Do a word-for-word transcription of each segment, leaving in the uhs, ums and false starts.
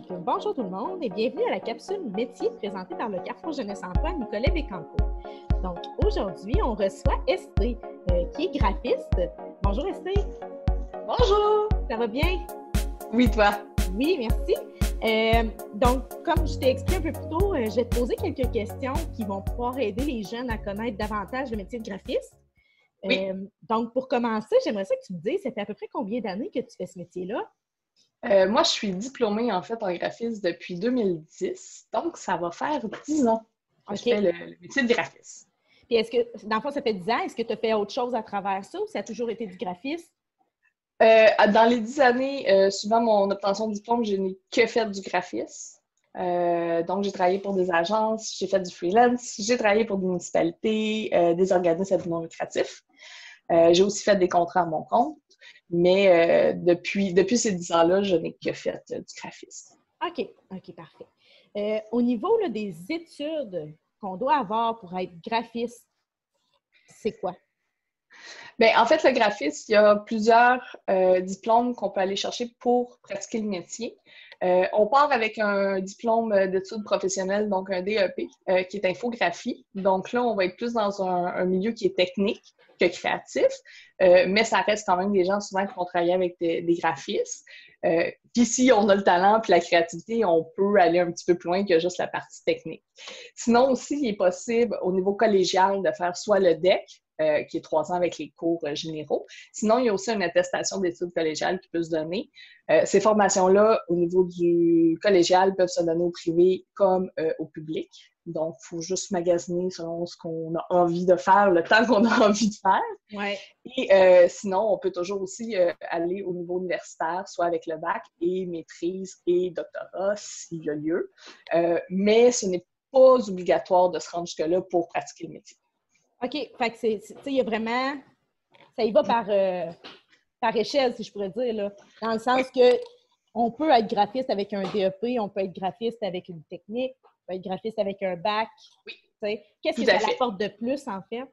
Donc, bonjour tout le monde et bienvenue à la capsule métier présentée par le Carrefour Jeunesse Emploi Nicolet Bécancour. Donc, aujourd'hui, on reçoit Estée, euh, qui est graphiste. Bonjour Estée. Bonjour! Ça va bien? Oui, toi? Oui, merci. Euh, donc, comme je t'ai expliqué un peu plus tôt, euh, je vais te poser quelques questions qui vont pouvoir aider les jeunes à connaître davantage le métier de graphiste. Oui. Euh, donc, pour commencer, j'aimerais ça que tu me dises, ça fait à peu près combien d'années que tu fais ce métier-là? Euh, moi, je suis diplômée en fait en graphisme depuis deux mille dix, donc ça va faire dix ans que je OK. fais le, le métier de graphiste. Puis est-ce que, dans le fond, ça fait dix ans, est-ce que tu as fait autre chose à travers ça ou ça a toujours été du graphisme? Euh, dans les dix années, euh, suivant mon obtention de diplôme, je n'ai que fait du graphisme. Euh, donc, j'ai travaillé pour des agences, j'ai fait du freelance, j'ai travaillé pour des municipalités, euh, des organismes à but non lucratif. Euh, j'ai aussi fait des contrats à mon compte, mais euh, depuis, depuis ces dix ans-là, je n'ai que fait euh, du graphisme. OK, OK, parfait. Euh, au niveau là, des études qu'on doit avoir pour être graphiste, c'est quoi? Bien, en fait, le graphisme, il y a plusieurs euh, diplômes qu'on peut aller chercher pour pratiquer le métier. Euh, on part avec un diplôme d'études professionnelles, donc un D E P, euh, qui est infographie. Donc là, on va être plus dans un, un milieu qui est technique que créatif, euh, mais ça reste quand même des gens souvent qui vont travailler avec des, des graphistes. Euh, puis si on a le talent puis la créativité, on peut aller un petit peu plus loin que juste la partie technique. Sinon aussi, il est possible au niveau collégial de faire soit le D E C, Euh, qui est trois ans avec les cours euh, généraux. Sinon, il y a aussi une attestation d'études collégiales qui peut se donner. Euh, ces formations-là, au niveau du collégial, peuvent se donner au privé comme euh, au public. Donc, il faut juste magasiner selon ce qu'on a envie de faire, le temps qu'on a envie de faire. Ouais. Et euh, sinon, on peut toujours aussi euh, aller au niveau universitaire, soit avec le bac et maîtrise et doctorat, s'il y a lieu. Euh, mais ce n'est pas obligatoire de se rendre jusque-là pour pratiquer le métier. OK, fait que c'est, tu sais, il y a vraiment, ça y va par, euh, par échelle, si je pourrais dire, là, dans le sens que on peut être graphiste avec un D E P, on peut être graphiste avec une technique, on peut être graphiste avec un bac. Oui, Tu sais. Qu'est-ce tout que à ça fait. apporte de plus, en fait?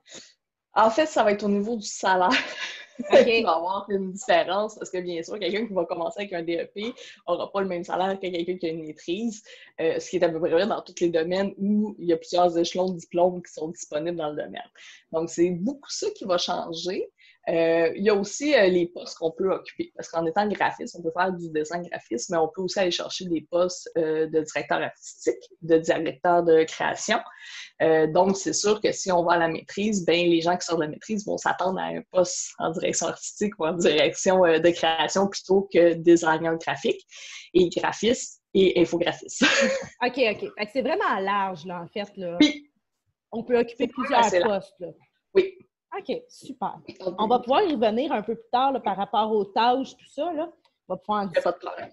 En fait, ça va être au niveau du salaire qu'il OK. va y avoir une différence parce que, bien sûr, quelqu'un qui va commencer avec un D E P n'aura pas le même salaire que quelqu'un qui a une maîtrise, euh, ce qui est à peu près vrai dans tous les domaines où il y a plusieurs échelons de diplômes qui sont disponibles dans le domaine. Donc, c'est beaucoup ça qui va changer. Euh, il y a aussi euh, les postes qu'on peut occuper. Parce qu'en étant graphiste, on peut faire du dessin graphiste, mais on peut aussi aller chercher des postes euh, de directeur artistique, de directeur de création. Euh, donc, c'est sûr que si on va à la maîtrise, ben les gens qui sortent de la maîtrise vont s'attendre à un poste en direction artistique ou en direction euh, de création plutôt que designer graphique et graphiste et infographiste. OK, OK. Fait que c'est vraiment large, là, en fait, là. Oui, On peut occuper c'est plusieurs assez là. postes, là. Oui. OK, super. On va pouvoir y revenir un peu plus tard là, par rapport aux tâches, tout ça, là. On va pouvoir en Il n'y a pas discuter. de problème.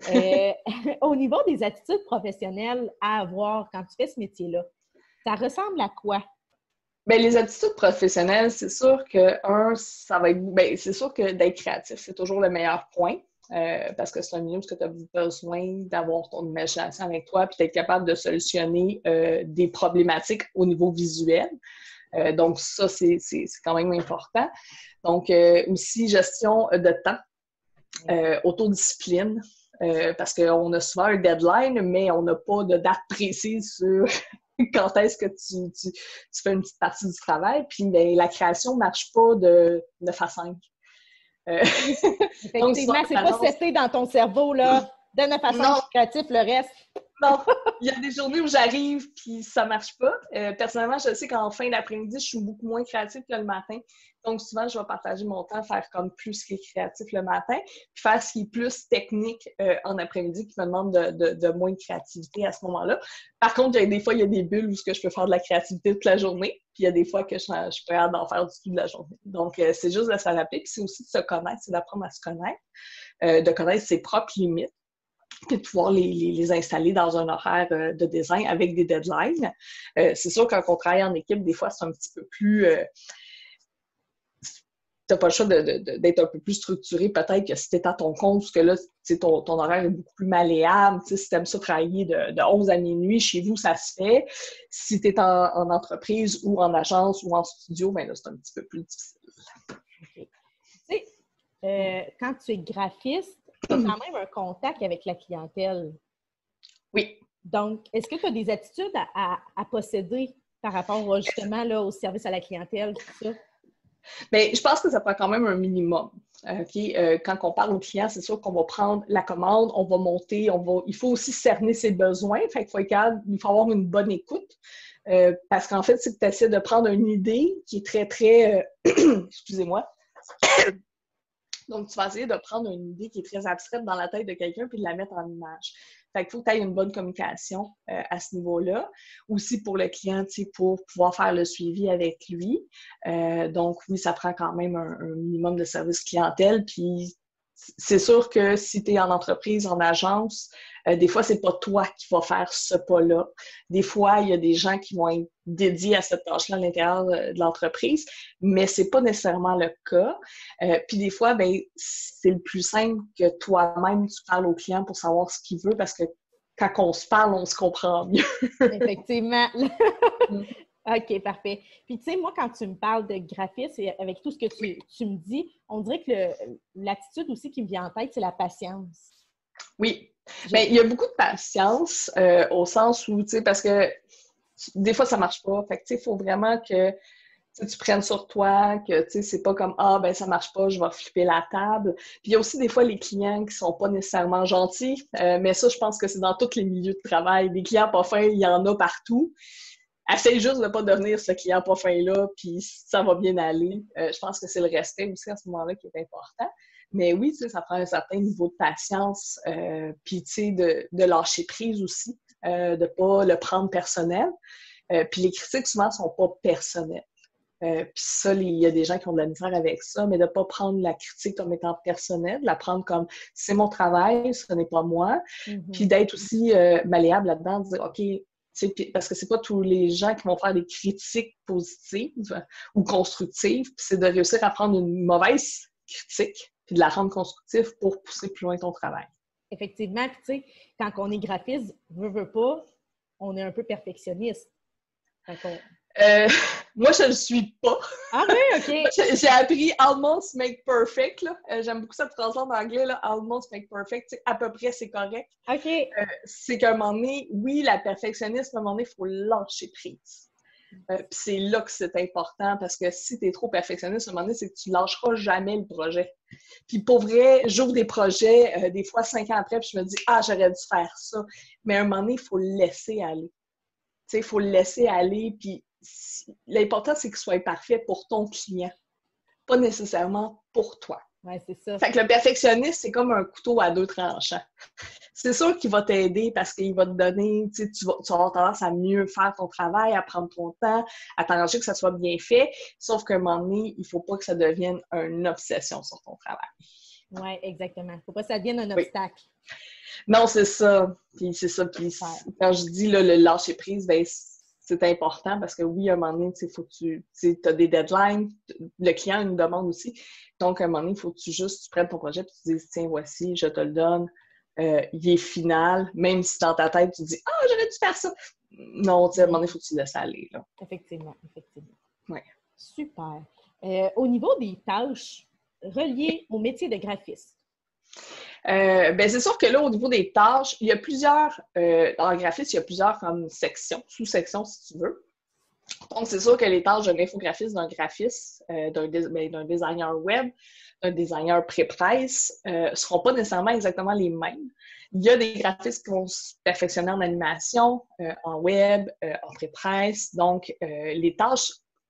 Euh, au niveau des attitudes professionnelles à avoir quand tu fais ce métier-là, ça ressemble à quoi? Bien, les attitudes professionnelles, c'est sûr que, un, ça va être. Bien, c'est sûr que d'être créatif, c'est toujours le meilleur point. Euh, parce que c'est un milieu où tu as besoin d'avoir ton imagination avec toi puis d'être capable de solutionner euh, des problématiques au niveau visuel. Euh, donc, ça, c'est, c'est, c'est quand même important. Donc, euh, aussi, gestion de temps, euh, autodiscipline, euh, parce qu'on a souvent un deadline, mais on n'a pas de date précise sur quand est-ce que tu, tu, tu fais une petite partie du travail. Puis, ben, la création ne marche pas de neuf à cinq. Euh, donc, Effectivement, c'est pas seté dans ton cerveau, là, de neuf à cinq créatif, le reste. Non, il y a des journées où j'arrive puis ça marche pas. Euh, personnellement, je sais qu'en fin d'après-midi, je suis beaucoup moins créative que le matin. Donc, souvent, je vais partager mon temps, faire comme plus ce qui est créatif le matin, puis faire ce qui est plus technique euh, en après-midi, qui me demande de, de, de moins de créativité à ce moment-là. Par contre, il y a des fois, il y a des bulles où je peux faire de la créativité toute la journée, puis il y a des fois que je, je peux en faire du tout de la journée. Donc, euh, c'est juste de s'adapter, puis c'est aussi de se connaître, c'est d'apprendre à se connaître, euh, de connaître ses propres limites, puis de pouvoir les, les, les installer dans un horaire euh, de design avec des deadlines. Euh, c'est sûr, quand on travaille en équipe, des fois, c'est un petit peu plus... Euh, tu n'as pas le choix de, de, de, d'être un peu plus structuré, peut-être que si tu es à ton compte, parce que là, ton, ton horaire est beaucoup plus malléable. Si tu aimes ça travailler de, de onze à minuit, chez vous, ça se fait. Si tu es en, en entreprise ou en agence ou en studio, ben là, c'est un petit peu plus difficile. Okay. Tu sais, euh, quand tu es graphiste, tu as quand même un contact avec la clientèle. Oui. Donc, est-ce que tu as des attitudes à, à, à posséder par rapport justement là, au service à la clientèle, tout ça? Bien, je pense que ça prend quand même un minimum. Okay? Euh, quand on parle au client, c'est sûr qu'on va prendre la commande, on va monter, on va. Il faut aussi cerner ses besoins. Fait qu'il faut être capable, il faut avoir une bonne écoute. Euh, parce qu'en fait, c'est que tu essaies de prendre une idée qui est très, très. Euh... Excusez-moi. Donc, tu vas essayer de prendre une idée qui est très abstraite dans la tête de quelqu'un puis de la mettre en image. Fait qu'il faut que tu aies une bonne communication euh, à ce niveau-là. Aussi pour le client, tu sais, pour pouvoir faire le suivi avec lui. Euh, donc, oui, ça prend quand même un, un minimum de service clientèle. Puis, c'est sûr que si tu es en entreprise, en agence, euh, des fois, c'est pas toi qui vas faire ce pas-là. Des fois, il y a des gens qui vont être dédiés à cette tâche-là à l'intérieur de l'entreprise, mais c'est pas nécessairement le cas. Euh, puis des fois, ben, c'est le plus simple que toi-même, tu parles au client pour savoir ce qu'il veut, parce que quand on se parle, on se comprend mieux. Effectivement. OK, parfait. Puis, tu sais, moi, quand tu me parles de graphisme et avec tout ce que tu, tu me dis, on dirait que le, l'attitude aussi qui me vient en tête, c'est la patience. Oui. Bien, il y a beaucoup de patience euh, au sens où, tu sais, parce que des fois, ça marche pas. Fait que, tu sais, il faut vraiment que tu prennes sur toi, que, tu sais, c'est pas comme « Ah, ben ça marche pas, je vais flipper la table ». Puis il y a aussi des fois les clients qui sont pas nécessairement gentils, euh, mais ça, je pense que c'est dans tous les milieux de travail. Des clients pas fins, il y en a partout. Essaye juste de ne pas devenir ce client pas fin-là, puis ça va bien aller. Euh, je pense que c'est le respect aussi à ce moment-là qui est important. Mais oui, tu sais, ça prend un certain niveau de patience, euh, puis tu sais, de, de lâcher prise aussi, euh, de ne pas le prendre personnel. Euh, puis les critiques, souvent, ne sont pas personnelles. Euh, puis ça, il y a des gens qui ont de la misère avec ça, mais de ne pas prendre la critique comme étant personnelle, de la prendre comme « c'est mon travail, ce n'est pas moi mm-hmm. ». Puis d'être aussi euh, malléable là-dedans, de dire « OK », parce que c'est pas tous les gens qui vont faire des critiques positives ou constructives, puis c'est de réussir à prendre une mauvaise critique puis de la rendre constructive pour pousser plus loin ton travail. Effectivement, puis tu sais, quand on est graphiste, veut, veut pas, on est un peu perfectionniste. Euh, moi, je ne le suis pas. Ah oui, OK. J'ai appris « almost make perfect ». Là. Euh, j'aime beaucoup cette phrase-là en anglais, là, « almost make perfect ». À peu près, c'est correct. OK. Euh, c'est qu'à un moment donné, oui, la perfectionnisme, à un moment donné, il faut lâcher prise. Euh, Puis c'est là que c'est important, parce que si tu es trop perfectionniste, à un moment donné, c'est que tu lâcheras jamais le projet. Puis pour vrai, j'ouvre des projets, euh, des fois cinq ans après, puis je me dis « Ah, j'aurais dû faire ça ». Mais à un moment donné, il faut le laisser aller. Tu sais, il faut le laisser aller, puis l'important, c'est qu'il soit parfait pour ton client, pas nécessairement pour toi. Oui, c'est ça. Fait que le perfectionniste, c'est comme un couteau à deux tranchants. C'est sûr qu'il va t'aider parce qu'il va te donner, tu sais, tu vas, tu vas avoir tendance à mieux faire ton travail, à prendre ton temps, à t'arranger que ça soit bien fait, sauf qu'à un moment donné, il ne faut pas que ça devienne une obsession sur ton travail. Oui, exactement. Il ne faut pas que ça devienne un obstacle. Oui. Non, c'est ça. Puis c'est ça. Puis quand je dis là, le lâcher prise, ben c'est important parce que oui, à un moment donné, il faut que tu as des deadlines. Le client a une demande aussi. Donc, à un moment donné, il faut que tu juste tu prennes ton projet et tu dises, tiens, voici, je te le donne. Euh, il est final. Même si dans ta tête, tu dis, ah, oh, j'aurais dû faire ça. Non, tu sais, à un moment donné, il faut que tu le laisses aller. Là. Effectivement, effectivement. Oui. Super. Euh, au niveau des tâches reliées au métier de graphiste, Euh, ben c'est sûr que là, au niveau des tâches, il y a plusieurs, euh, dans le graphisme, il y a plusieurs comme sections, sous-sections si tu veux. Donc, c'est sûr que les tâches d'un infographiste, d'un graphiste, euh, d'un, ben, d'un designer web, d'un designer pré-presse ne euh, seront pas nécessairement exactement les mêmes. Il y a des graphistes qui vont se perfectionner en animation, euh, en web, euh, en pré-presse. Donc, euh, les tâches,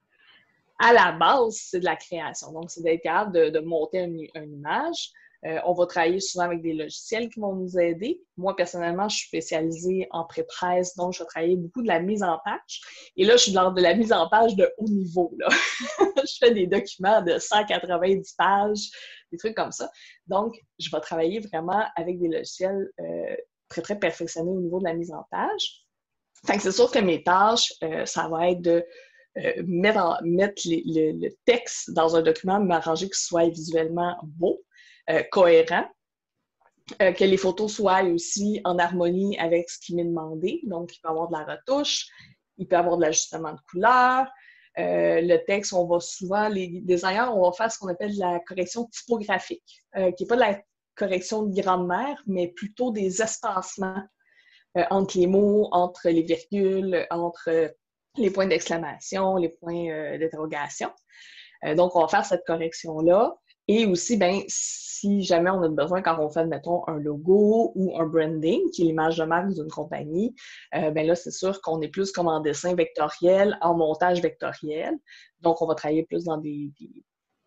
à la base, c'est de la création. Donc, c'est d'être capable de, de monter une, une image. Euh, on va travailler souvent avec des logiciels qui vont nous aider. Moi, personnellement, je suis spécialisée en pré-presse, donc je vais travailler beaucoup de la mise en page. Et là, je suis dans de la mise en page de haut niveau. Là. Je fais des documents de cent quatre-vingt-dix pages, des trucs comme ça. Donc, je vais travailler vraiment avec des logiciels euh, très, très perfectionnés au niveau de la mise en page. Fait que c'est sûr que mes tâches, euh, ça va être de euh, mettre, en, mettre les, le, le texte dans un document, m'arranger que ce soit visuellement beau. Euh, cohérent, euh, que les photos soient aussi en harmonie avec ce qui m'est demandé. Donc, il peut y avoir de la retouche, il peut y avoir de l'ajustement de couleurs. Euh, le texte, on va souvent, les designers, on va faire ce qu'on appelle de la correction typographique, euh, qui n'est pas de la correction de grammaire, mais plutôt des espacements. euh, entre les mots, entre les virgules, entre euh, les points d'exclamation, les points euh, d'interrogation. Euh, donc, on va faire cette correction-là. Et aussi, ben, si jamais on a besoin, quand on fait, mettons, un logo ou un branding, qui est l'image de marque d'une compagnie, euh, ben là, c'est sûr qu'on est plus comme en dessin vectoriel, en montage vectoriel. Donc, on va travailler plus dans des, des,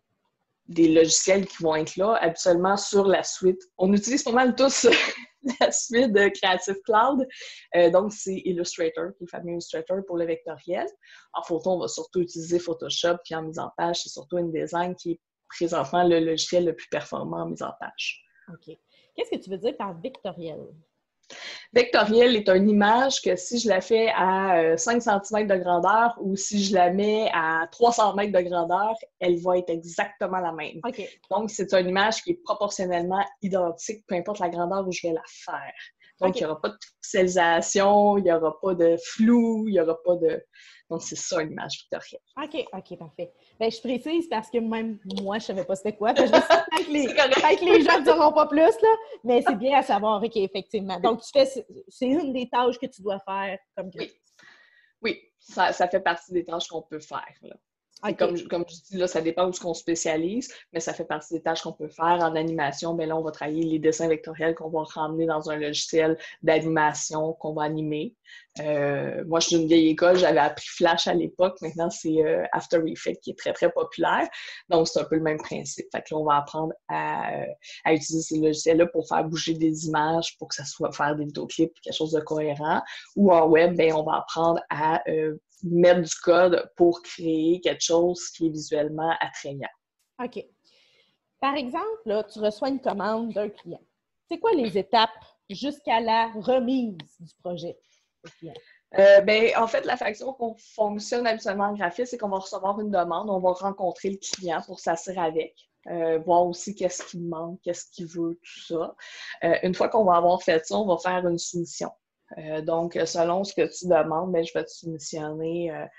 des logiciels qui vont être là, habituellement sur la suite. On utilise pas mal tous la suite de Creative Cloud. Euh, donc, c'est Illustrator, qui est le fameux Illustrator pour le vectoriel. En photo, on va surtout utiliser Photoshop, puis en mise en page, c'est surtout InDesign qui est présentement le logiciel le plus performant en mise en page. OK. Qu'est-ce que tu veux dire par vectoriel? Vectoriel est une image que si je la fais à cinq centimètres de grandeur ou si je la mets à trois cents mètres de grandeur, elle va être exactement la même. Okay. Donc, c'est une image qui est proportionnellement identique, peu importe la grandeur où je vais la faire. Donc, okay. Il n'y aura pas de pixelisation, il n'y aura pas de flou, il n'y aura pas de... Donc, c'est ça, une image vectorielle. OK, OK, parfait. Bien, je précise parce que même moi, je ne savais pas c'était quoi. Je me suis dit que les, que les gens ne sauront pas plus, là, mais c'est bien à savoir, OK, effectivement. Donc, tu fais, c'est une des tâches que tu dois faire comme graphiste. Oui, oui ça, ça fait partie des tâches qu'on peut faire, là. Okay. Comme, comme je dis, là, ça dépend où on spécialise, mais ça fait partie des tâches qu'on peut faire. En animation, bien là, on va travailler les dessins vectoriels qu'on va ramener dans un logiciel d'animation qu'on va animer. Euh, moi, je suis d'une vieille école, j'avais appris Flash à l'époque. Maintenant, c'est euh, After Effects qui est très, très populaire. Donc, c'est un peu le même principe. Fait que là, on va apprendre à, à utiliser ces logiciels-là pour faire bouger des images, pour que ça soit faire des vidéoclips, quelque chose de cohérent. Ou en web, bien, on va apprendre à euh, mettre du code pour créer quelque chose qui est visuellement attrayant. OK. Par exemple, là, tu reçois une commande d'un client. C'est quoi les étapes jusqu'à la remise du projet au client? Euh, ben, en fait, la façon qu'on fonctionne habituellement en graphisme, c'est qu'on va recevoir une demande, on va rencontrer le client pour s'assurer avec, euh, voir aussi qu'est-ce qu'il manque, qu'est-ce qu'il veut, tout ça. Euh, une fois qu'on va avoir fait ça, on va faire une soumission. Euh, donc, selon ce que tu demandes, ben, je vais te soumissionner euh,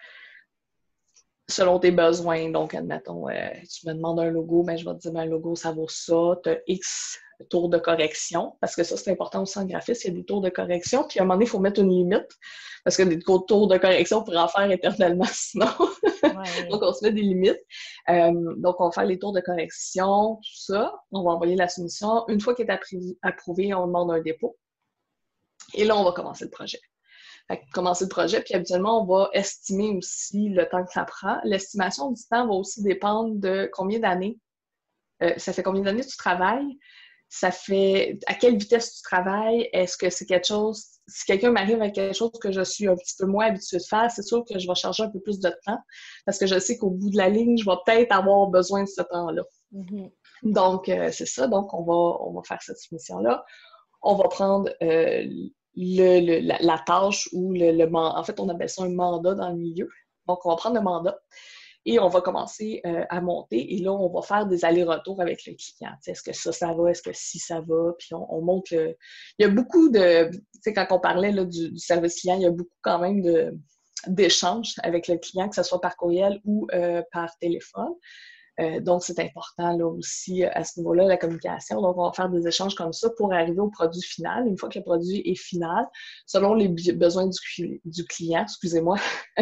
selon tes besoins. Donc, admettons, euh, tu me demandes un logo, ben, je vais te dire, ben, un logo, ça vaut ça. Tu as X tours de correction, parce que ça, c'est important aussi en graphisme, il y a des tours de correction, puis à un moment donné, il faut mettre une limite, parce que des tours de correction, on pourrait en faire éternellement sinon. Ouais. Donc, on se met des limites. Euh, donc, on va faire les tours de correction, tout ça. On va envoyer la soumission. Une fois qu'elle est approuvée, on demande un dépôt. Et là, on va commencer le projet. Fait que commencer le projet, puis habituellement, on va estimer aussi le temps que ça prend. L'estimation du temps va aussi dépendre de combien d'années. Euh, ça fait combien d'années que tu travailles? Ça fait à quelle vitesse tu travailles? Est-ce que c'est quelque chose... Si quelqu'un m'arrive avec quelque chose que je suis un petit peu moins habituée de faire, c'est sûr que je vais charger un peu plus de temps parce que je sais qu'au bout de la ligne, je vais peut-être avoir besoin de ce temps-là. Mm-hmm. Donc, euh, c'est ça. Donc, on va, on va faire cette soumission-là. On va prendre... Euh, Le, le, la, la tâche ou le, le en fait, on appelle ça un mandat dans le milieu. Donc, on va prendre le mandat et on va commencer euh, à monter. Et là, on va faire des allers-retours avec le client. T'sais, est-ce que ça, ça va? Est-ce que si, ça va? Puis on, on monte le... Il y a beaucoup de... Tu sais, quand on parlait là, du, du service client, il y a beaucoup quand même de, d'échanges avec le client, que ce soit par courriel ou euh, par téléphone. Euh, donc, c'est important là aussi à ce niveau-là, la communication. Donc, on va faire des échanges comme ça pour arriver au produit final. Une fois que le produit est final, selon les besoins du, du client, excusez-moi,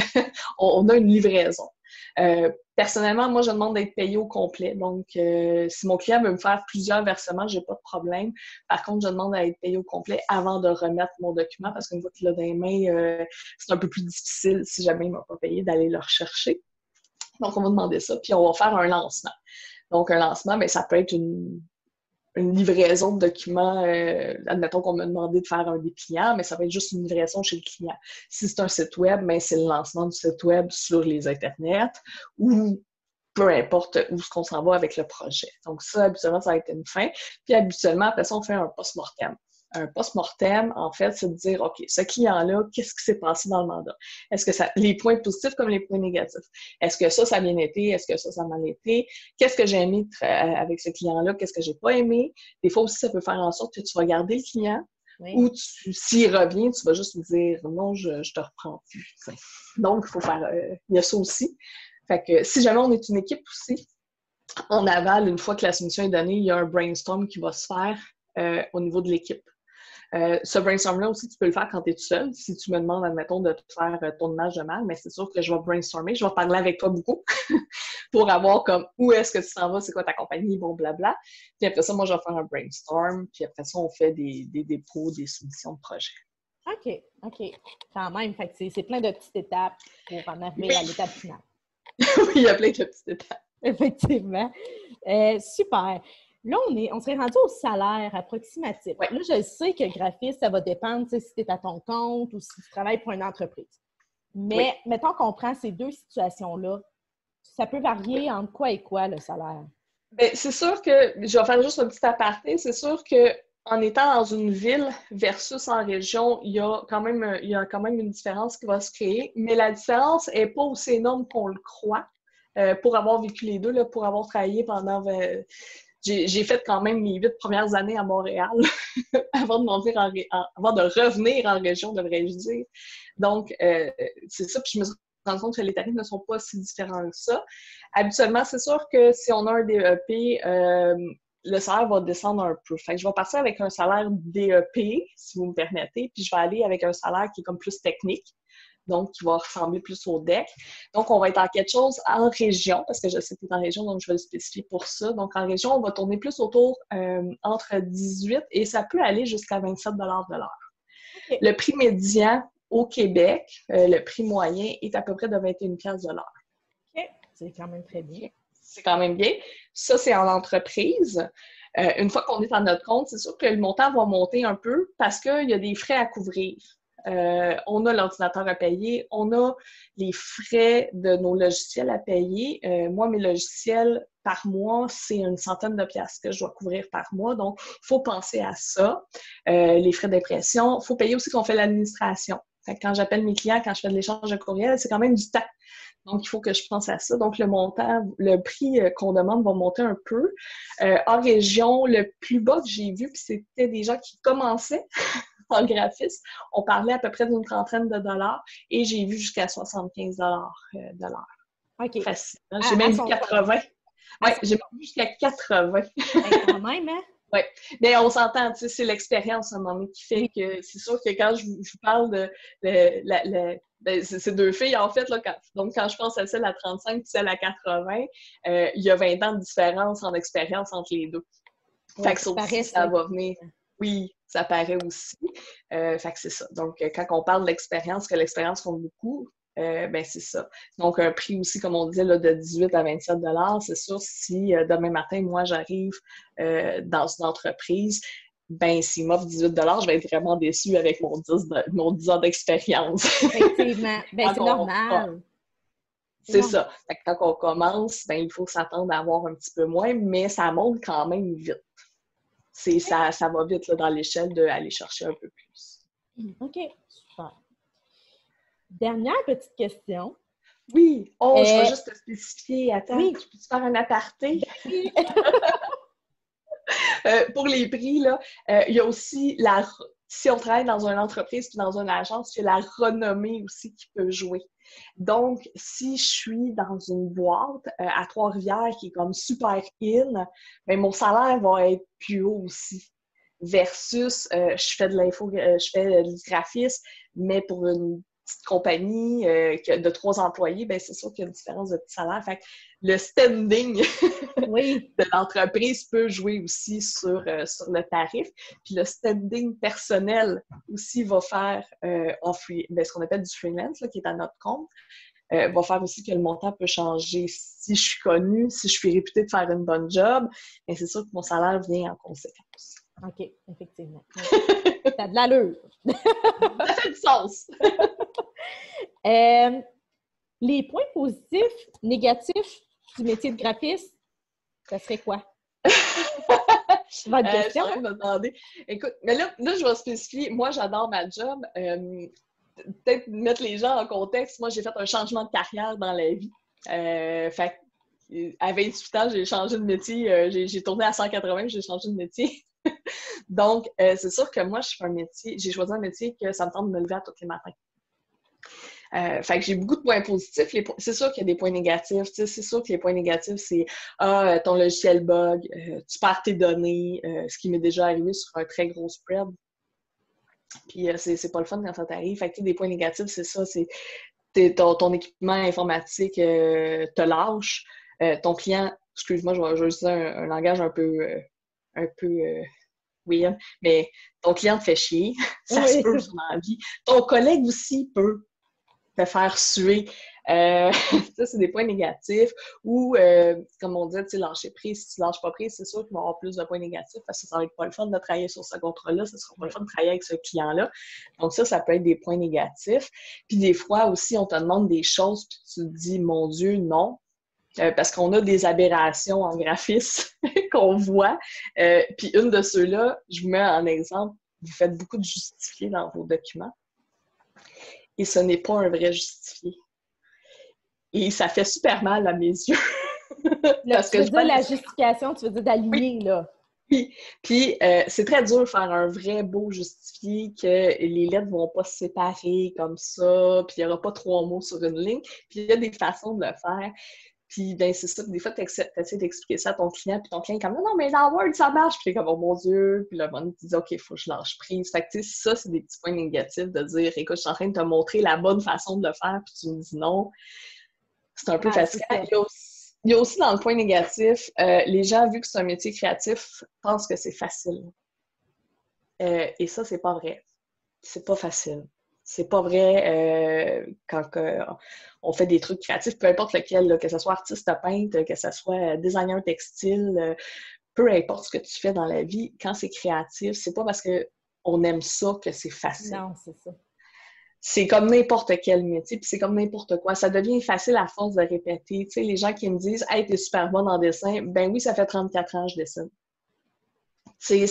on, on a une livraison. Euh, personnellement, moi, je demande d'être payé au complet. Donc, euh, si mon client veut me faire plusieurs versements, je n'ai pas de problème. Par contre, je demande à être payé au complet avant de remettre mon document parce qu'une fois qu'il l'a dans les mains, euh, c'est un peu plus difficile, si jamais il ne m'a pas payé, d'aller le rechercher. Donc, on va demander ça, puis on va faire un lancement. Donc, un lancement, bien, ça peut être une, une livraison de documents. Euh, admettons qu'on m'a demandé de faire un des clients, mais ça va être juste une livraison chez le client. Si c'est un site web, bien, c'est le lancement du site web sur les internets ou peu importe où est-ce qu'on s'en va avec le projet. Donc, ça, habituellement, ça va être une fin. Puis, habituellement, après ça, on fait un post-mortem. Un post-mortem, en fait, c'est de dire, OK, ce client-là, qu'est-ce qui s'est passé dans le mandat? Est-ce que ça, les points positifs comme les points négatifs? Est-ce que ça, ça a bien été? Est-ce que ça, ça a mal été? Qu'est-ce que j'ai aimé avec ce client-là? Qu'est-ce que j'ai pas aimé? Des fois aussi, ça peut faire en sorte que tu vas garder le client oui. Ou s'il revient, tu vas juste lui dire, non, je, je te reprends plus. T'sais. Donc, il faut faire, euh, il y a ça aussi. Fait que si jamais on est une équipe aussi, en aval, une fois que la soumission est donnée, il y a un brainstorm qui va se faire euh, au niveau de l'équipe. Euh, ce brainstorm-là aussi, tu peux le faire quand tu es tout seul. Si tu me demandes, admettons, de te faire euh, ton image de marque, mais c'est sûr que je vais brainstormer, je vais parler avec toi beaucoup pour avoir comme où est-ce que tu t'en vas, c'est quoi ta compagnie, bon, blabla. Puis après ça, moi, je vais faire un brainstorm, puis après ça, on fait des, des dépôts, des soumissions de projets. OK, OK. Quand même, fait que c'est, c'est plein de petites étapes pour en arriver Oui. à l'étape finale. Oui, il y a plein de petites étapes. Effectivement. Euh, super. Là, on, est, on serait rendu au salaire approximatif. Ouais. Là, je sais que graphiste, ça va dépendre si tu es à ton compte ou si tu travailles pour une entreprise. Mais Oui. mettons qu'on prend ces deux situations-là, ça peut varier Oui. entre quoi et quoi, le salaire? Bien, c'est sûr que, je vais faire juste un petit aparté, c'est sûr que en étant dans une ville versus en région, il y a quand même, il y a quand même une différence qui va se créer, mais la différence n'est pas aussi énorme qu'on le croit. Euh, pour avoir vécu les deux, là, pour avoir travaillé pendant... Euh, j'ai, j'ai fait quand même mes huit premières années à Montréal avant, de m'en venir en, en, avant de revenir en région, devrais-je dire. Donc, euh, c'est ça, puis je me suis rendu compte que les tarifs ne sont pas si différents que ça. Habituellement, c'est sûr que si on a un D E P, euh, le salaire va descendre un peu. Fait que je vais partir avec un salaire D E P, si vous me permettez, puis je vais aller avec un salaire qui est comme plus technique, donc qui va ressembler plus au D E C. Donc, on va être en quelque chose en région, parce que je sais que tu es en région, donc je vais le spécifier pour ça. Donc, en région, on va tourner plus autour euh, entre dix-huit et ça peut aller jusqu'à vingt-sept dollars de l'heure. Okay. Le prix médian au Québec, euh, le prix moyen est à peu près de vingt et un piastres de l'heure. OK, c'est quand même très bien. C'est quand même bien. Ça, c'est en entreprise. Euh, une fois qu'on est en notre compte, c'est sûr que le montant va monter un peu parce qu'il y a des frais à couvrir. Euh, on a l'ordinateur à payer, on a les frais de nos logiciels à payer. Euh, moi, mes logiciels, par mois, c'est une centaine de piastres que je dois couvrir par mois. Donc, il faut penser à ça. Euh, les frais d'impression. Il faut payer aussi qu'on fait l'administration. Fait que quand j'appelle mes clients, quand je fais de l'échange de courriel, c'est quand même du temps. Donc, il faut que je pense à ça. Donc, le montant, le prix qu'on demande va monter un peu. Euh, en région, le plus bas que j'ai vu, puis c'était des gens qui commençaient en graphisme, on parlait à peu près d'une trentaine de dollars et j'ai vu jusqu'à soixante-quinze dollars de l'heure. OK. Facile. Hein? J'ai à, même à vu quatre-vingts. Oui, j'ai même vu jusqu'à quatre-vingts. Ben, quand même, hein? Oui, mais on s'entend, tu sais, c'est l'expérience à un moment donné qui fait oui. que c'est sûr que quand je vous, je vous parle de le, la, la, ben, c'est deux filles, en fait, là, quand, donc quand je pense à celle à trente-cinq et celle à quatre-vingts, euh, il y a vingt ans de différence en expérience entre les deux. Oui, fait que ça aussi, ça va venir. Oui, ça paraît aussi. Euh, fait que c'est ça. Donc, quand on parle de l'expérience, que l'expérience compte beaucoup, euh, ben c'est ça. Donc, un prix aussi, comme on disait, là, de dix-huit à vingt-sept dollars, c'est sûr, si euh, demain matin, moi, j'arrive euh, dans une entreprise, ben s'il m'offre dix-huit dollars, je vais être vraiment déçue avec mon dix, de, mon dix ans d'expérience. Effectivement. Ben, c'est on, normal. C'est ça. Fait que quand on commence, ben, il faut s'attendre à avoir un petit peu moins, mais ça monte quand même vite. C'est, ça, ça va vite là, dans l'échelle d'aller chercher un peu plus. OK, super. Dernière petite question. Oui. Oh, euh, je vais juste te spécifier. Attends, oui. je peux te faire un aparté? Oui. euh, pour les prix, là, euh, il y a aussi la... Si on travaille dans une entreprise puis dans une agence, il y a la renommée aussi qui peut jouer. Donc, si je suis dans une boîte euh, à Trois-Rivières qui est comme super in, bien, mon salaire va être plus haut aussi. Versus, euh, je fais de l'info, euh, je fais du graphisme, mais pour une petite compagnie euh, de trois employés, bien, c'est sûr qu'il y a une différence de petit salaire. Fait que le standing oui. de l'entreprise peut jouer aussi sur, euh, sur le tarif. Puis le standing personnel aussi va faire euh, en free, bien, ce qu'on appelle du freelance, là, qui est à notre compte, euh, va faire aussi que le montant peut changer. Si je suis connue, si je suis réputée de faire une bonne job, bien, c'est sûr que mon salaire vient en conséquence. OK, effectivement. T'as de l'allure. Ça fait du sens. euh, les points positifs, négatifs du métier de graphiste, ça serait quoi? Votre question? Euh, je vais me demander. Écoute, mais là, là, je vais spécifier. Moi, j'adore ma job. Euh, peut-être mettre les gens en contexte. Moi, j'ai fait un changement de carrière dans la vie. Euh, fait à vingt-huit ans, j'ai changé de métier. Euh, j'ai, j'ai tourné à cent quatre-vingts, j'ai changé de métier. Donc, euh, c'est sûr que moi, je fais un métier, j'ai choisi un métier que ça me tente de me lever à tous les matins. Euh, fait que j'ai beaucoup de points positifs. Les po- c'est sûr qu'il y a des points négatifs. C'est sûr que les points négatifs, c'est « Ah, ton logiciel bug, euh, tu perds tes données euh, », ce qui m'est déjà arrivé sur un très gros spread. Puis euh, c'est, c'est pas le fun quand ça t'arrive. Fait que des points négatifs, c'est ça, c'est ton, ton équipement informatique euh, te lâche. Euh, ton client, excuse-moi, je vais, je vais utiliser un, un langage un peu, euh, un peu euh, weird, mais ton client te fait chier. Ça Oui. se peut dans la vie. Ton collègue aussi peut te faire suer. Euh, ça, c'est des points négatifs. Ou, euh, comme on dit, tu sais, lâcher prise. Si tu lâches pas prise, c'est sûr qu'il va y avoir plus de points négatifs parce que ça va être pas le fun de travailler sur ce contrat-là, ça sera pas le fun de travailler avec ce client-là. Donc ça, ça peut être des points négatifs. Puis des fois aussi, on te demande des choses puis tu te dis, mon Dieu, non. Euh, parce qu'on a des aberrations en graphisme qu'on voit. Euh, puis une de ceux-là, je vous mets en exemple, vous faites beaucoup de justifiés dans vos documents. Et ce n'est pas un vrai justifié. Et ça fait super mal à mes yeux. Là, Parce tu que veux je dire vois la les... justification, tu veux dire d'aligner, Oui. là. Puis, puis euh, c'est très dur de faire un vrai beau justifié que les lettres ne vont pas se séparer comme ça, puis il n'y aura pas trois mots sur une ligne. Puis il y a des façons de le faire. Puis, ben c'est ça. Des fois, tu essaies d'expliquer ça à ton client, puis ton client est comme « Non, non, mais dans Word, ça marche! » Puis tu es comme « Oh mon Dieu! » Puis là, tu te dis « OK, il faut que je lâche prise. » Fait que, tu sais, ça, c'est des petits points négatifs de dire « Écoute, je suis en train de te montrer la bonne façon de le faire, puis tu me dis non. » C'est un peu Ah, c'est fatigant. ça. Il y a aussi, il y a aussi dans le point négatif, euh, les gens, vu que c'est un métier créatif, pensent que c'est facile. Euh, et ça, c'est pas vrai. C'est pas facile. C'est pas vrai euh, quand euh, on fait des trucs créatifs, peu importe lequel, là, que ce soit artiste peintre, que ce soit designer textile, euh, peu importe ce que tu fais dans la vie, quand c'est créatif, c'est pas parce qu'on aime ça que c'est facile. Non, c'est ça. C'est comme n'importe quel métier, puis c'est comme n'importe quoi. Ça devient facile à force de répéter. Tu sais, les gens qui me disent « Hey, t'es super bonne en dessin », ben oui, ça fait trente-quatre ans que je dessine. C'est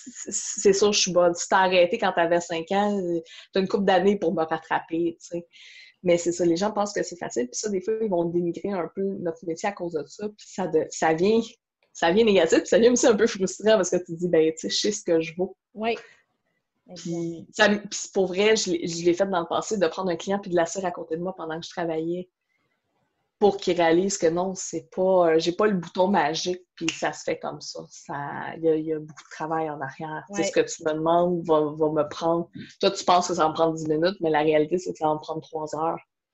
sûr, je suis bonne. Si t'as arrêté quand t'avais cinq ans, t'as une couple d'années pour me rattraper, tu sais. Mais c'est ça, les gens pensent que c'est facile, puis ça, des fois, ils vont dénigrer un peu notre métier à cause de ça, puis ça, de, ça vient ça vient négatif, puis ça vient aussi un peu frustrant parce que tu te dis, ben, tu sais, je sais ce que je vaux. Oui. Puis, ça, puis pour vrai, je l'ai fait dans le passé, de prendre un client puis de l'asseoir à côté de moi pendant que je travaillais pour qu'il réalise que non, c'est pas, j'ai pas le bouton magique, puis ça se fait comme ça. Il y, y a beaucoup de travail en arrière. Ouais. Ce que tu me demandes va, va me prendre... Toi, tu penses que ça va me prendre dix minutes, mais la réalité, c'est que ça va me prendre trois heures.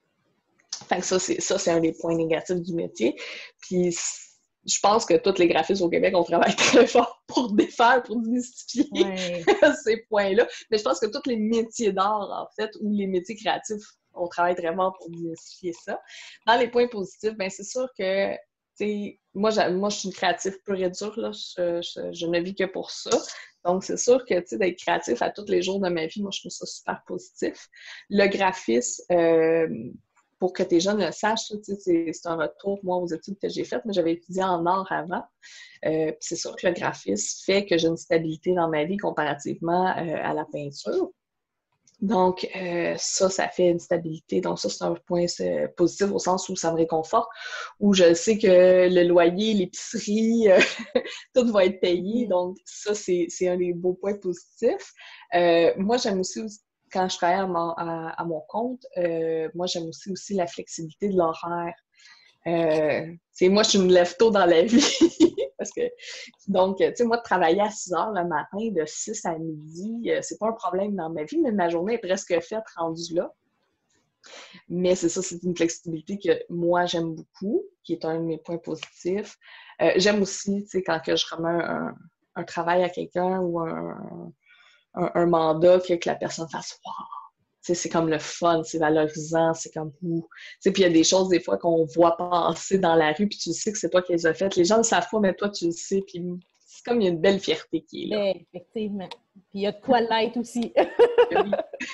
Fait que ça, c'est ça, c'est un des points négatifs du métier. Puis je pense que tous les graphistes au Québec, on travaille très fort pour défaire, pour démystifier ouais. ces points-là. Mais je pense que tous les métiers d'art, en fait, ou les métiers créatifs, on travaille vraiment pour démystifier ça. Dans les points positifs, bien, c'est sûr que, tu sais, moi, moi, je suis une créative pure et dure, là. Je, je, je ne vis que pour ça. Donc, c'est sûr que, tu sais, d'être créatif à tous les jours de ma vie, moi, je trouve ça super positif. Le graphisme, euh, pour que tes jeunes le sachent, c'est un retour, moi, aux études que j'ai faites, mais j'avais étudié en art avant. Euh, c'est sûr que le graphisme fait que j'ai une stabilité dans ma vie comparativement euh, à la peinture. Donc, euh, ça, ça fait une stabilité. Donc, ça, c'est un point positif au sens où ça me réconforte, où je sais que le loyer, l'épicerie, euh, tout va être payé. Donc, ça, c'est un des beaux points positifs. Euh, moi, j'aime aussi, quand je travaille à mon, à, à mon compte, euh, moi, j'aime aussi, aussi la flexibilité de l'horaire. Euh, moi, je suis une lève-tôt dans la vie. Parce que, donc, tu sais, moi, de travailler à six heures le matin, de six à midi, euh, c'est pas un problème dans ma vie, mais ma journée est presque faite rendue là. Mais c'est ça, c'est une flexibilité que moi, j'aime beaucoup, qui est un de mes points positifs. Euh, j'aime aussi, tu sais, quand que je remets un, un travail à quelqu'un ou un, un, un mandat, que, que la personne fasse « Wow! » C'est comme le fun, c'est valorisant, c'est comme ouh. Puis il y a des choses des fois qu'on voit passer dans la rue, puis tu sais que c'est toi qui les as faites. Les gens ne le savent pas, mais toi, tu le sais. Puis c'est comme il y a une belle fierté qui est là. Bien, effectivement. Puis il y a de quoi l'être aussi. Oui.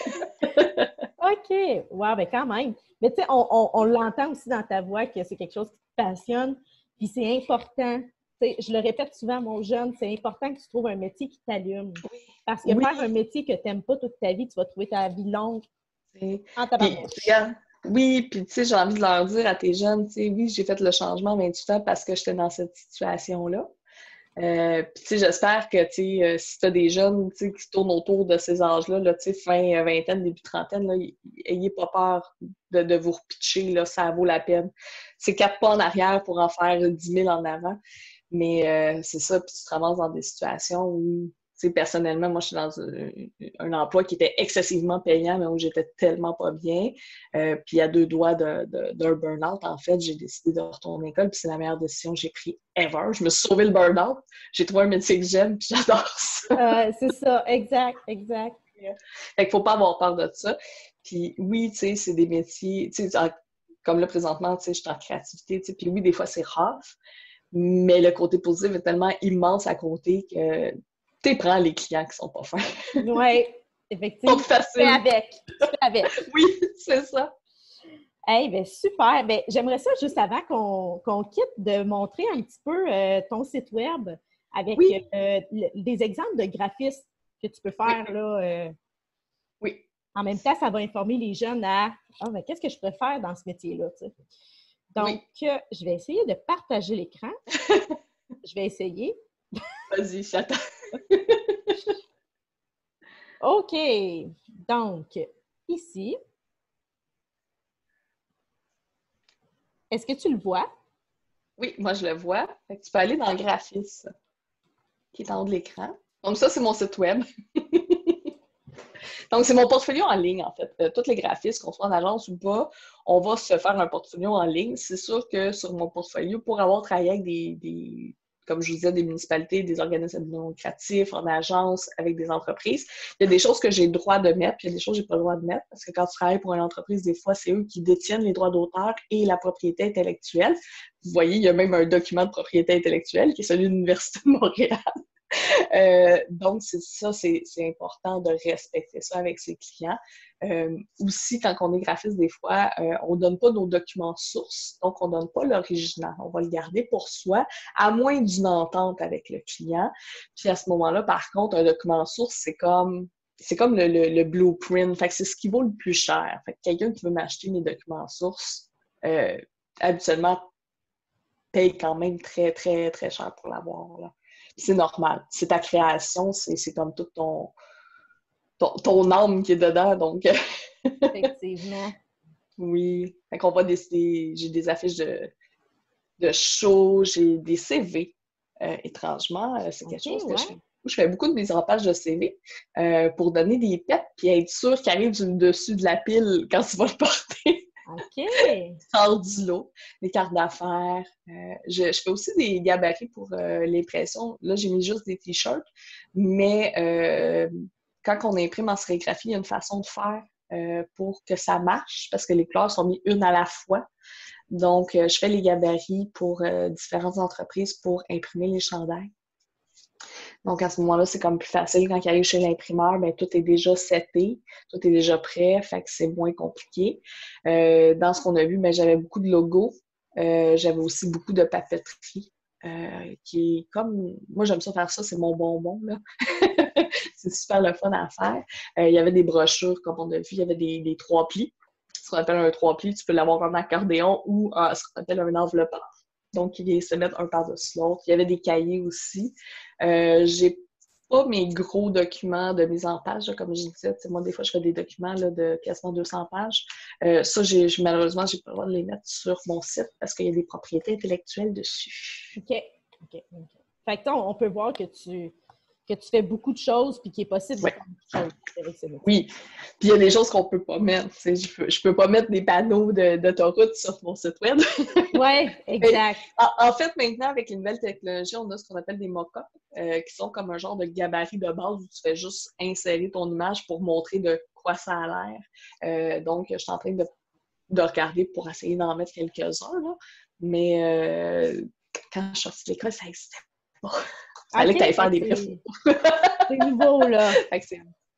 OK. Wow, bien quand même. Mais tu sais, on, on, on l'entend aussi dans ta voix que c'est quelque chose qui te passionne. Puis c'est important. T'sais, je le répète souvent à mon jeune, c'est important que tu trouves un métier qui t'allume. Oui. Parce que oui. Faire un métier que tu n'aimes pas toute ta vie, tu vas trouver ta vie longue en tabarnouche. Oui, puis tu sais, j'ai envie de leur dire à tes jeunes, tu sais, oui, j'ai fait le changement à vingt-huit ans parce que j'étais dans cette situation-là. Euh, puis tu sais, j'espère que, tu sais, euh, si tu as des jeunes, tu sais, qui tournent autour de ces âges-là, là, tu sais, fin vingtaine, début trentaine, là, ayez pas peur de, de vous repitcher, là, ça vaut la peine. C'est quatre pas en arrière pour en faire dix mille en avant. Mais euh, c'est ça, puis tu te ramasses dans des situations où sais, personnellement, moi, je suis dans un, un emploi qui était excessivement payant, mais où j'étais tellement pas bien. Euh, puis à deux doigts de, de, d'un burn-out, en fait, j'ai décidé de retourner à l'école, puis c'est la meilleure décision que j'ai prise ever. Je me suis sauvé le burn-out. J'ai trouvé un métier que j'aime, puis j'adore ça. Euh, c'est ça, exact, exact. Fait qu'il faut pas avoir peur de ça. Puis oui, tu sais, c'est des métiers, tu sais, comme là, présentement, tu sais, je suis en créativité, tu sais, puis oui, des fois, c'est rough, mais le côté positif est tellement immense à côté que tu prends les clients qui sont pas fins. Oui, effectivement. Pas Tu fais facile. avec. Tu fais avec. Oui, c'est ça. Hey, bien, super. Bien, j'aimerais ça, juste avant qu'on qu'on quitte, de montrer un petit peu euh, ton site web avec Oui. euh, le- des exemples de graphismes que tu peux faire, Oui. là. euh, Oui. En même temps, ça va informer les jeunes à ah, ben, qu'est-ce que je préfère dans ce métier-là, tu sais. Donc, Oui. euh, je vais essayer de partager l'écran. Je vais essayer. Vas-y, j'attends. OK. Donc, ici, est-ce que tu le vois? Oui, moi, je le vois. Fait que tu peux aller dans le graphisme qui est en haut de l'écran. Donc, ça, c'est mon site web. Donc, c'est mon portfolio en ligne, en fait. Euh, tous les graphistes, qu'on soit en agence ou pas, on va se faire un portfolio en ligne. C'est sûr que sur mon portfolio, pour avoir travaillé avec des, des comme je vous disais, des municipalités, des organismes administratifs, en agence, avec des entreprises, il y a des choses que j'ai le droit de mettre, puis il y a des choses que j'ai pas le droit de mettre, parce que quand tu travailles pour une entreprise, des fois, c'est eux qui détiennent les droits d'auteur et la propriété intellectuelle. Vous voyez, il y a même un document de propriété intellectuelle qui est celui de l'Université de Montréal. Euh, donc, c'est ça, c'est, c'est important de respecter ça avec ses clients. Euh, aussi, quand on est graphiste, des fois, euh, on ne donne pas nos documents sources, donc on ne donne pas l'original. On va le garder pour soi, à moins d'une entente avec le client. Puis à ce moment-là, par contre, un document source, c'est comme c'est comme le, le, le blueprint. Fait que c'est ce qui vaut le plus cher. Fait que quelqu'un qui veut m'acheter mes documents sources, euh, habituellement, paye quand même très, très, très cher pour l'avoir, là. C'est normal. C'est ta création, c'est, c'est comme tout ton, ton, ton âme qui est dedans, donc Effectivement. oui. Fait qu'on va décider, j'ai des affiches de, de shows, j'ai des C V, euh, étrangement. Euh, c'est quelque OK, chose que je ouais. fais. Je fais beaucoup de mise en page de C V euh, pour donner des pets puis être sûr qu'il arrive du dessus de la pile quand tu vas le porter. OK. Sort du lot, des cartes d'affaires. Euh, je, je fais aussi des gabarits pour euh, l'impression. Là, j'ai mis juste des t-shirts, mais euh, quand on imprime en sérigraphie, il y a une façon de faire euh, pour que ça marche, parce que les couleurs sont mises une à la fois. Donc, euh, je fais les gabarits pour euh, différentes entreprises pour imprimer les chandails. Donc, à ce moment-là, c'est comme plus facile. Quand il arrive chez l'imprimeur, bien, tout est déjà seté, tout est déjà prêt, fait que c'est moins compliqué. Euh, dans ce qu'on a vu, bien, j'avais beaucoup de logos. Euh, j'avais aussi beaucoup de papeterie, euh, qui est comme... Moi, j'aime ça faire ça, c'est mon bonbon, là. C'est super le fun à faire. Euh, il y avait des brochures, comme on a vu, il y avait des, des trois plis. Ce qu'on appelle un trois plis, tu peux l'avoir en accordéon ou en, ce qu'on appelle un enveloppeur. Donc, ils se mettent un par-dessus l'autre. Il y avait des cahiers aussi. Euh, j'ai pas mes gros documents de mise en page, là, comme je disais. Moi, des fois, je fais des documents là, de quasiment deux cents pages. Euh, ça, j'ai, malheureusement, j'ai pas le droit de les mettre sur mon site parce qu'il y a des propriétés intellectuelles dessus. OK. OK. OK. Fait que, on peut voir que tu, que tu fais beaucoup de choses puis qu'il est possible de Ouais. faire beaucoup de choses avec ce métier. Oui. Puis il y a des choses qu'on peut pas mettre. Je peux, je peux pas mettre des panneaux de, d'autoroute sur mon site web. Oui, exact. En, en fait, maintenant, avec les nouvelles technologies, on a ce qu'on appelle des mock-ups, euh, qui sont comme un genre de gabarit de base où tu fais juste insérer ton image pour montrer de quoi ça a l'air. Euh, donc, je suis en train de, de regarder pour essayer d'en mettre quelques-uns, là. Mais euh, quand je suis sortie de l'école, ça n'existait pas. Il fallait OK, que tu ailles faire fait des que briefs. c'est c'est nouveau, là. Fait que c'est-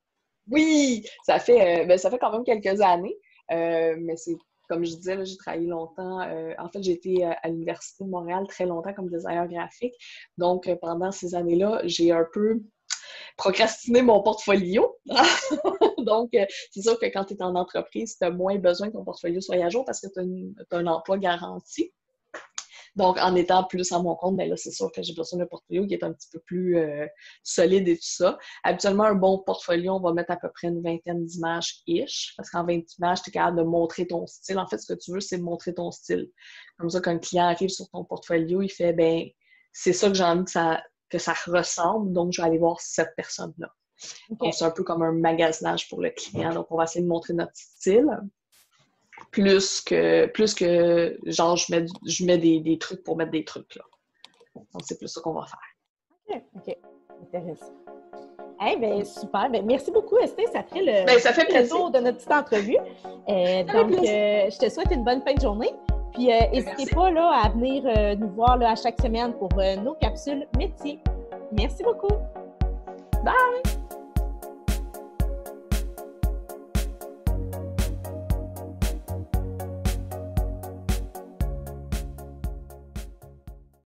Oui, ça fait, euh, ben, ça fait quand même quelques années, euh, mais c'est comme je disais, là, j'ai travaillé longtemps. Euh, en fait, j'ai été à l'Université de Montréal très longtemps comme designer graphique. Donc, euh, pendant ces années-là, j'ai un peu procrastiné mon portfolio. Donc, euh, c'est sûr que quand tu es en entreprise, tu as moins besoin que ton portfolio soit à jour parce que tu as un emploi garanti. Donc, en étant plus à mon compte, bien là, c'est sûr que j'ai besoin d'un portfolio qui est un petit peu plus euh, solide et tout ça. Habituellement, un bon portfolio, on va mettre à peu près une vingtaine d'images-ish, parce qu'en vingt images, tu es capable de montrer ton style. En fait, ce que tu veux, c'est montrer ton style. Comme ça, quand un client arrive sur ton portfolio, il fait, ben c'est ça que j'ai envie que ça, que ça ressemble, donc je vais aller voir cette personne-là. Okay. Donc, c'est un peu comme un magasinage pour le client. Donc, on va essayer de montrer notre style. Plus que, plus que genre, je mets, je mets des, des trucs pour mettre des trucs, là. Donc, c'est plus ça qu'on va faire. OK, OK. Intéressant. Eh hey, bien, super. Ben, merci beaucoup, Esther. Ça fait le, ben, ça fait le tour de notre petite entrevue. Euh, donc, euh, je te souhaite une bonne fin de journée. Puis, euh, n'hésitez pas là, à venir euh, nous voir là, à chaque semaine pour euh, nos capsules métiers. Merci beaucoup. Bye!